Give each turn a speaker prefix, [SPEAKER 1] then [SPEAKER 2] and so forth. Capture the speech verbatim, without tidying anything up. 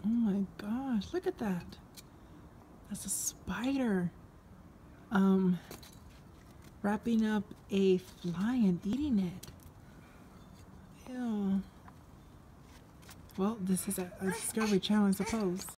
[SPEAKER 1] Oh my gosh, look at that. That's a spider. Um, wrapping up a fly and eating it. Ew. Well, this is a, a Discovery Channel, I suppose.